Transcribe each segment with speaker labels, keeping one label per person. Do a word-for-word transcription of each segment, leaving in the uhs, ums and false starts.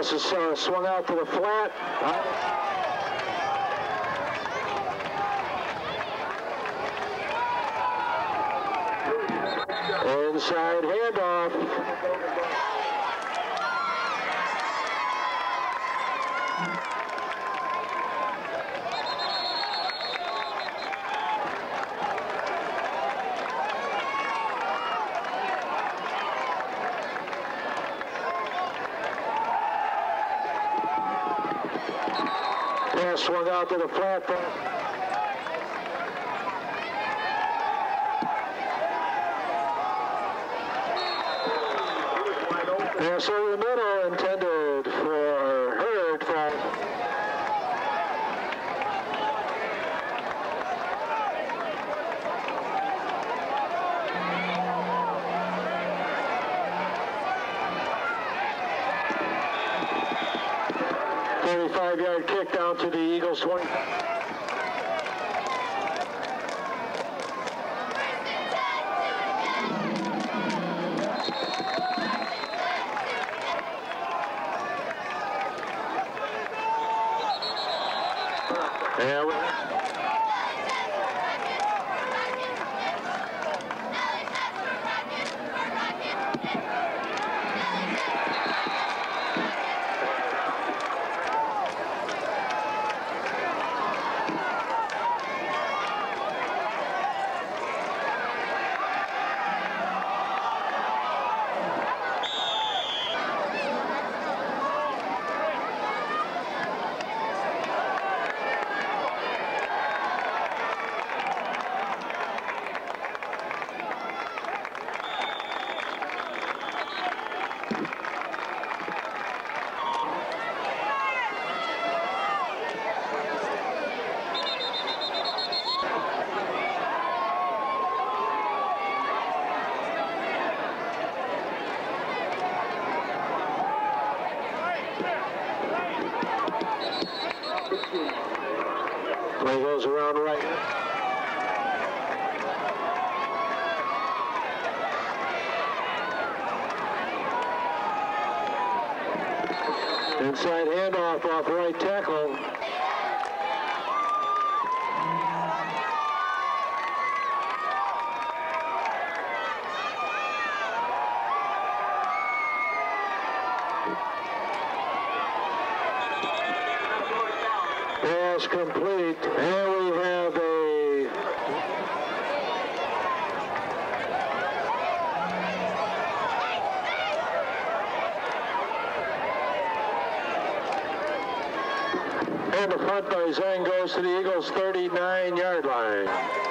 Speaker 1: Pass is uh, swung out to the flat. Inside handoff. Pass swung out to the flat. Pass over the middle, intended for Hurd. thirty-five yard kick down to the Eagles twenty. Yeah, we Play goes around right. Inside handoff off right tackle. Pass complete, and we have a and the punt by Zhang goes to the Eagles' thirty-nine yard line.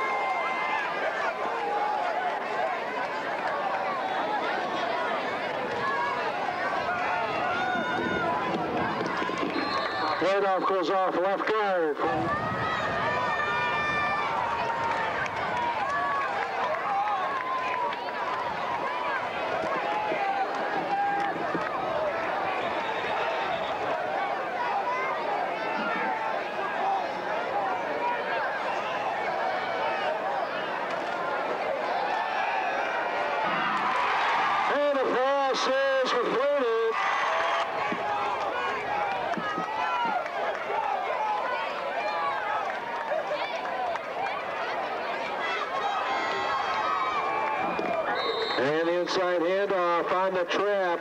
Speaker 1: Handoff goes off left guard. And the pass is completed. And the inside handoff on the trap.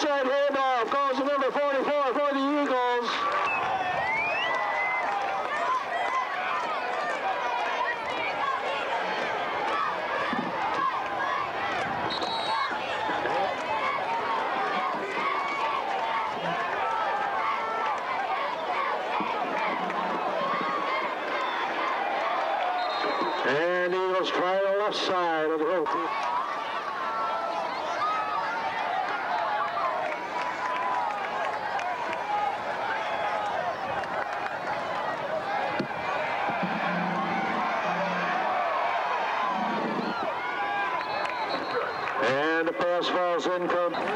Speaker 1: Inside handoff goes to number forty-four for the Eagles. And Eagles try the left side of the road. And the pass falls incomplete.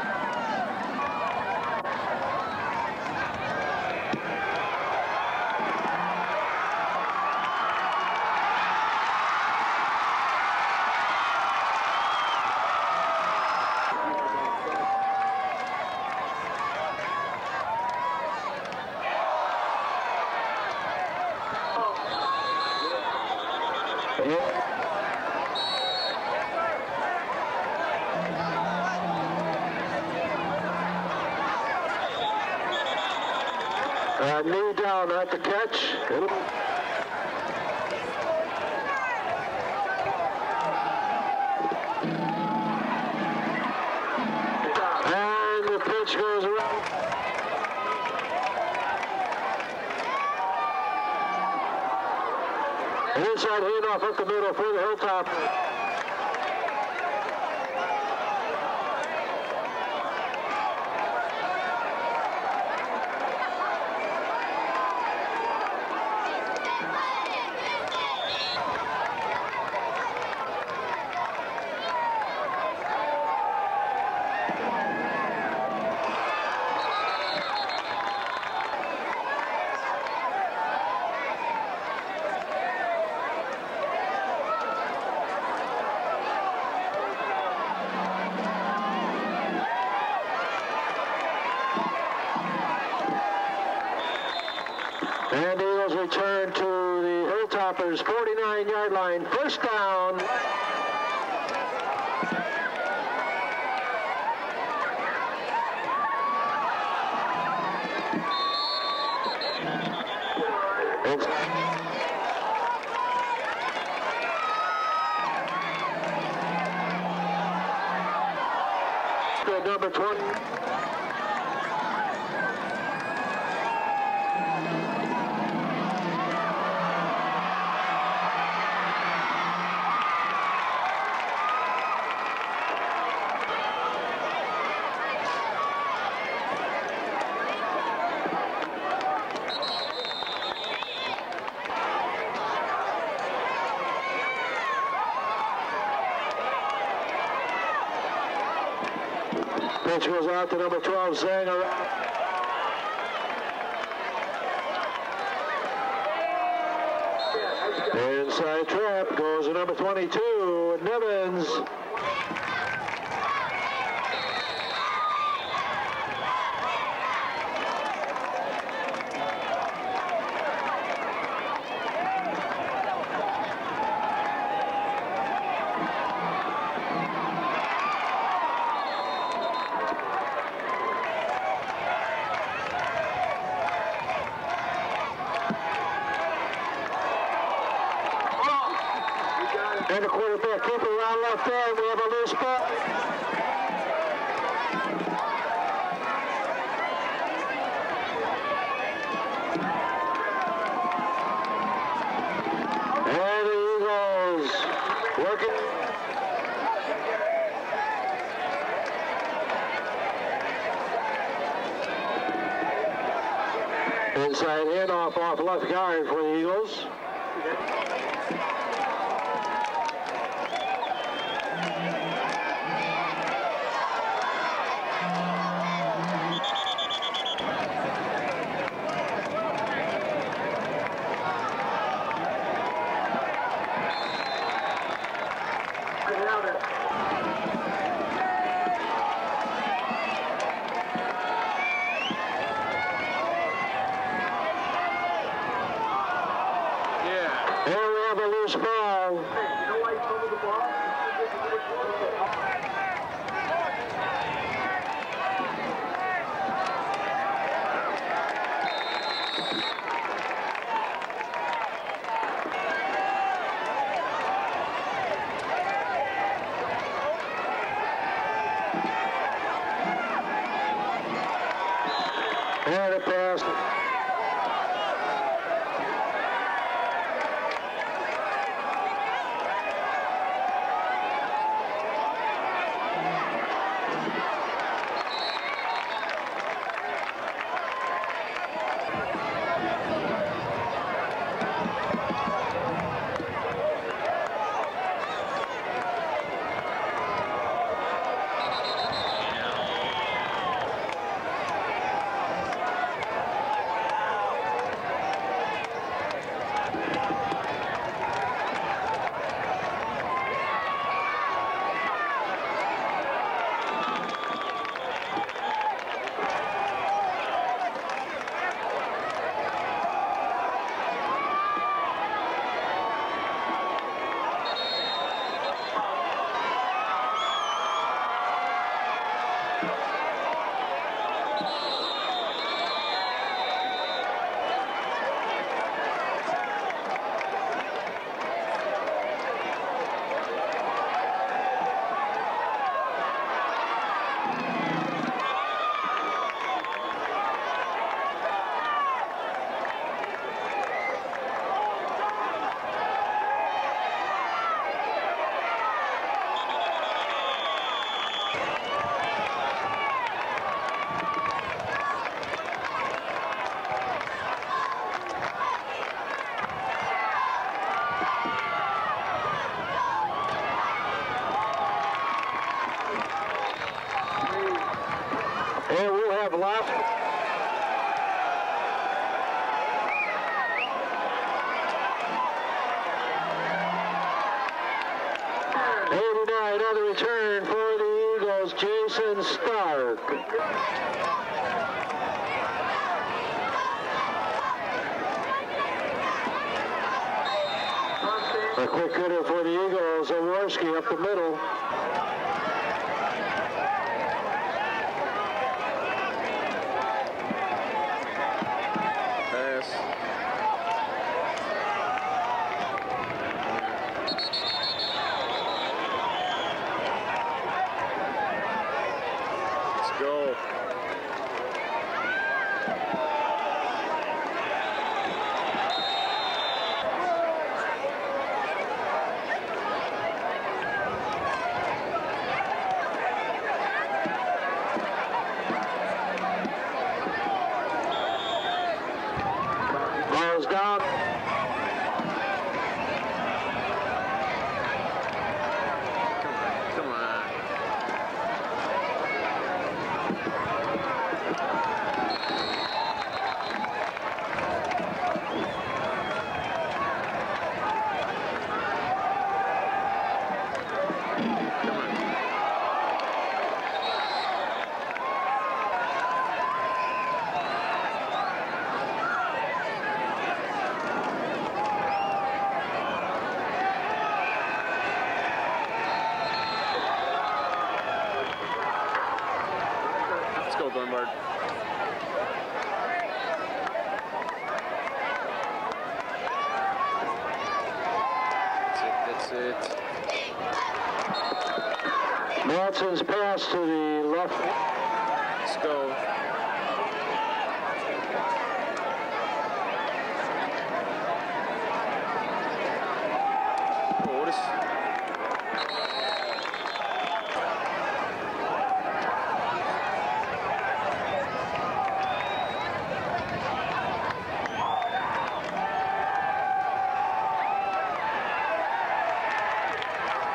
Speaker 1: Uh, knee down at the catch. It'll... And the pitch goes around. An inside handoff up the middle for the Hilltop. And the Eagles return to the Hilltoppers' forty-nine yard line. First down. It's number twenty. Pitch goes out to number twelve, Zanger. Inside trap goes to number twenty-two, Nevins. And the quarterback keeper around left end. We have a loose ball. And the Eagles working. Inside handoff off left guard for the Eagles. Here we have a loose ball. And a pass. And we'll have left. eighty-nine on the return for the Eagles, Jason Stark. A quick hitter for the Eagles, Jaworski up the middle. Ball's down.
Speaker 2: Come on. Glenbard. That's it, that's it.
Speaker 1: Matson's pass to the left.
Speaker 2: Let's go. Oh, what is...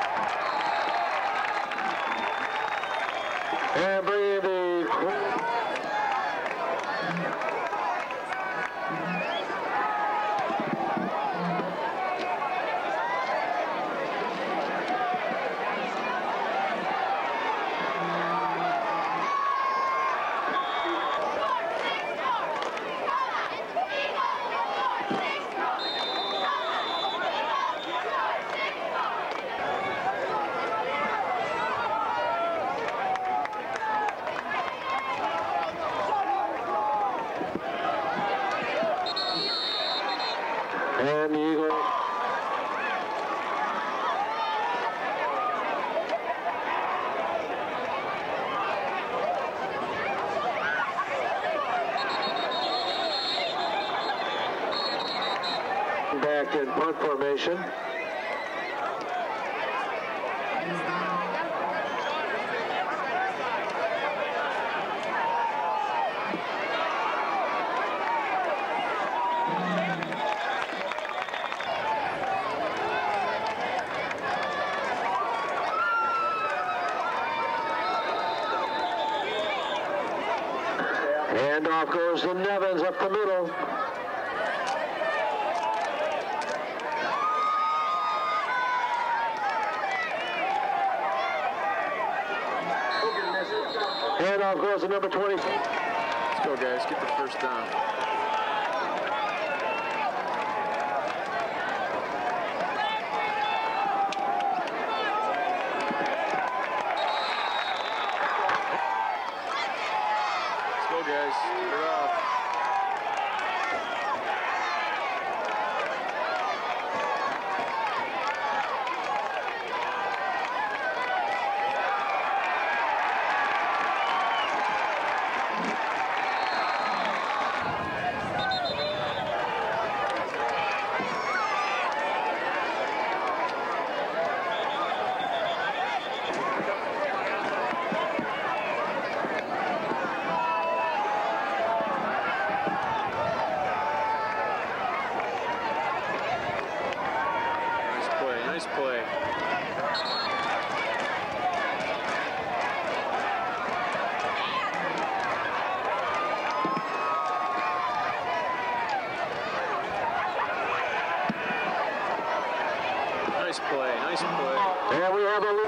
Speaker 1: And bringing the contact in punt formation. Handoff goes to Nevins up the middle. Handoff goes to number twenty.
Speaker 2: Let's go, guys. Get the first down. Guys, you're off. Nice play. Nice play, nice play.
Speaker 1: And we have a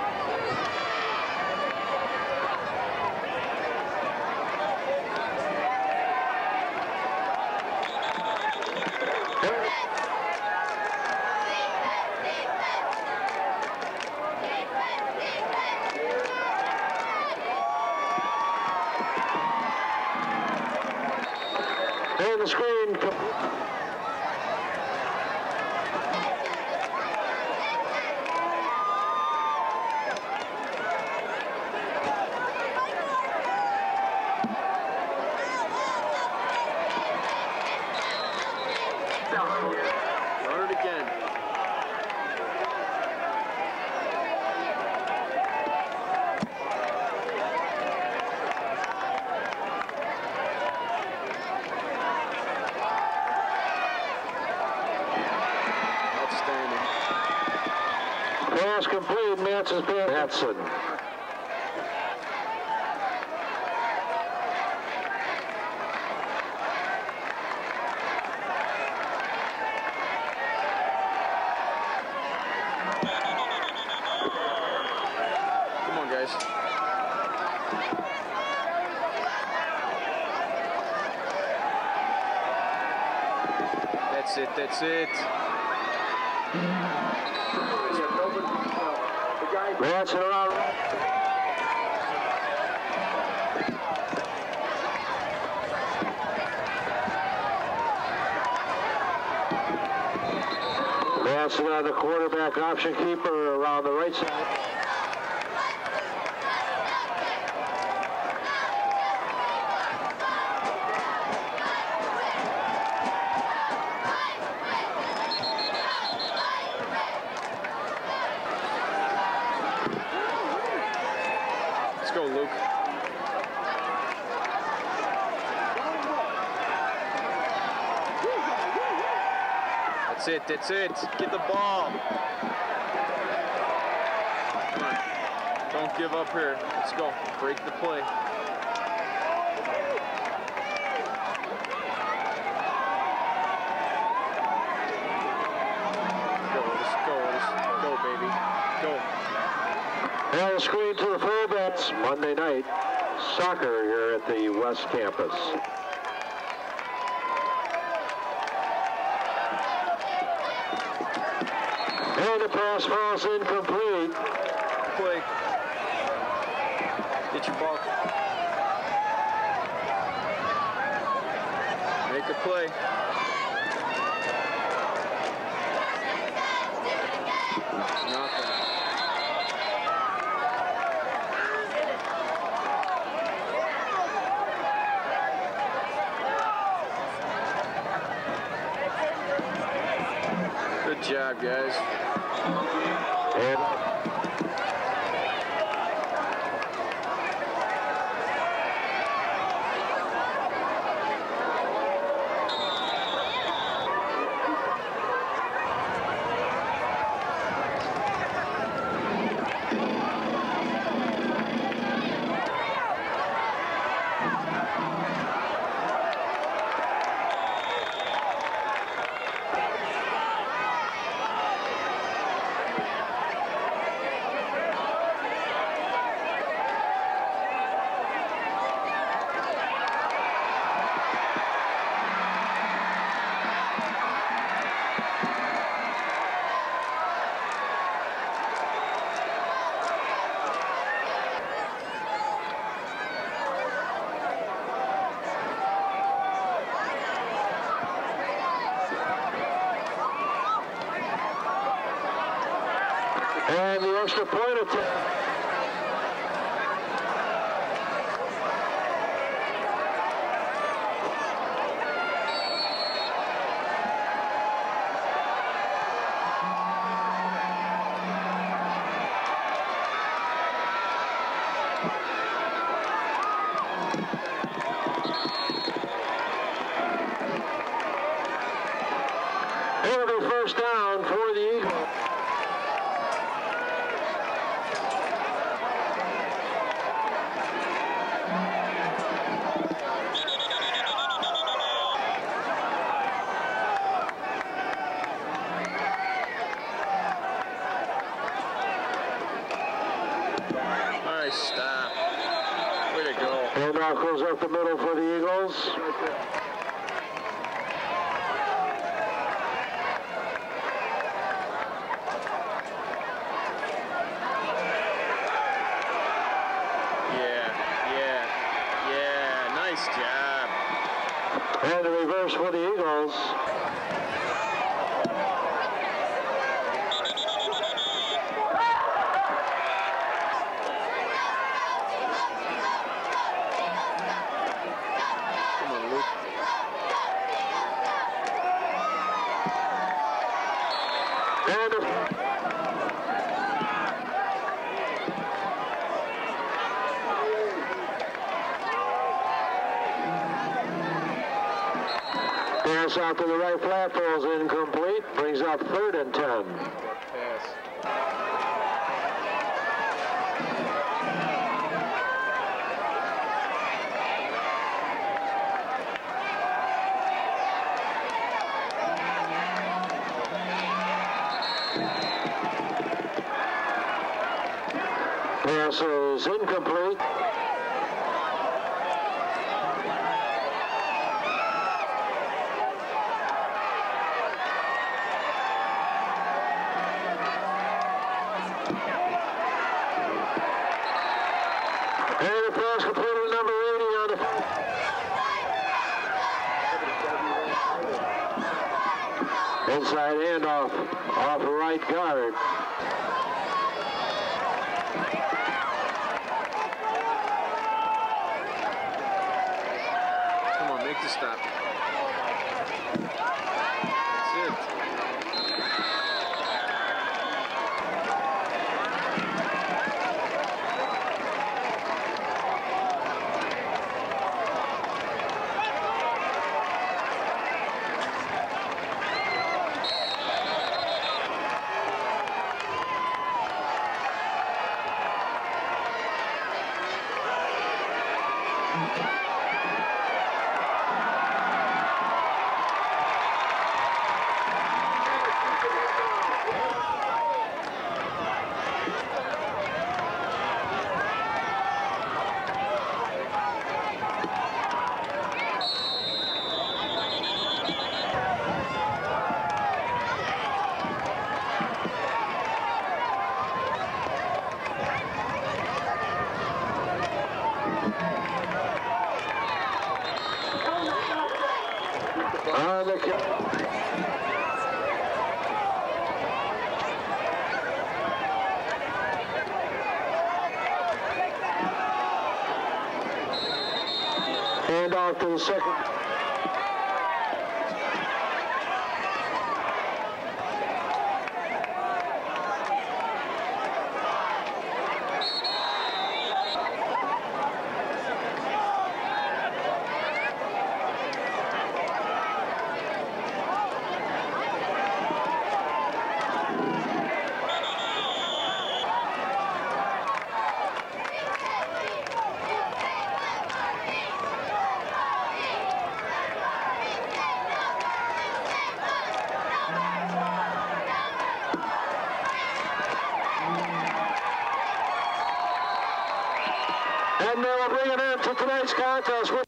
Speaker 1: and the screen.
Speaker 2: Run it again.
Speaker 1: Pass complete, Manson's pass. Hatson.
Speaker 2: Come on, guys. That's it, that's it.
Speaker 1: Manson around. Manson on the quarterback option keeper around the right side.
Speaker 2: Let's go, Luke. That's it, that's it. Get the ball. Come on. Don't give up here. Let's go. Break the play. Go, let's go, let's go, baby. Go.
Speaker 1: Now the screen to the fullbacks. Monday night soccer here at the West Campus. And the pass falls incomplete.
Speaker 2: Play. Get your ball. Make a play. Nothing. job, guys.
Speaker 1: And And the extra point attempt. It'll be first down for the Eagles.
Speaker 2: Stop. Way to go.
Speaker 1: And now goes up the middle for the Eagles.
Speaker 2: Right there. Yeah, yeah, yeah. Nice job.
Speaker 1: And the reverse for the Eagles. And the pass out to the right flat falls incomplete, brings up third and ten.
Speaker 2: Pass.
Speaker 1: Pass is incomplete. And the pass completed to number eighty on the inside handoff off the right guard.
Speaker 2: Make the stop. That's it. On the hand off to the second.
Speaker 1: And they will bring an end to tonight's contest.